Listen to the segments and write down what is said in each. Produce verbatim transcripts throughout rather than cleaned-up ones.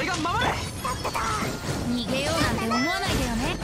俺が守れ。 逃げようなんて思わないでよね。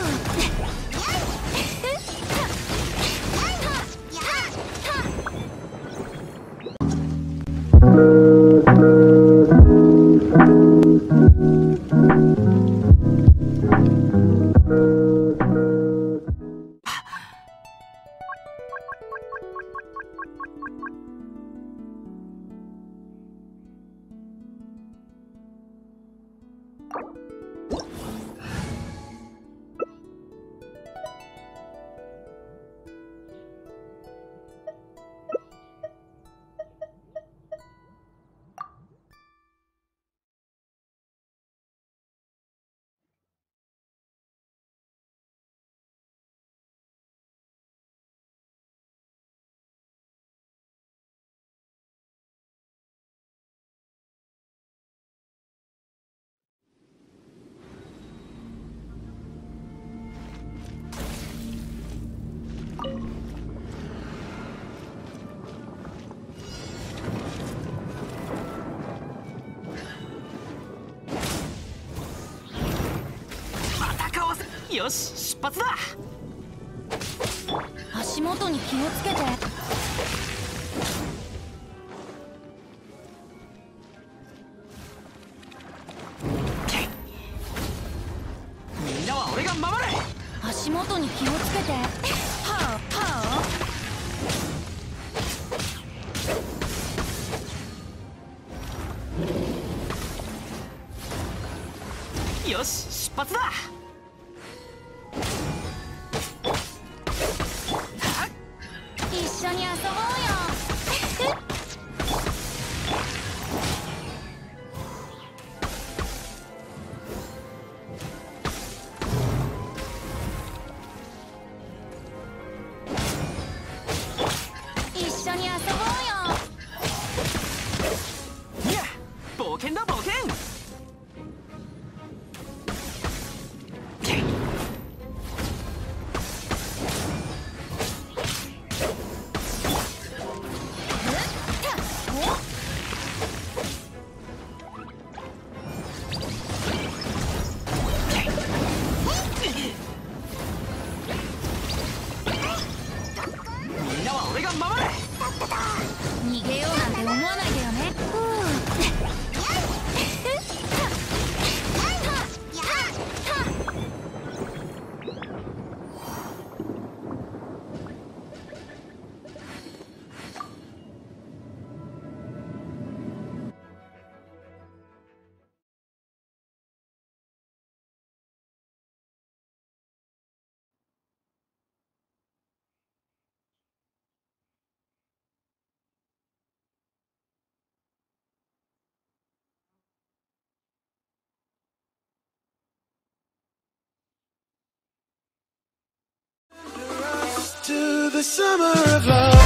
よし、出発だ。 足元に気をつけて。 みんなは俺が守れ。 足元に気をつけて。はあはあ。よし、出発だ。 一緒に遊ぼうよ。一緒に遊ぼうよ。 いや、冒険だ冒険。 逃げようなんて思わないでよね。 To the summer of love.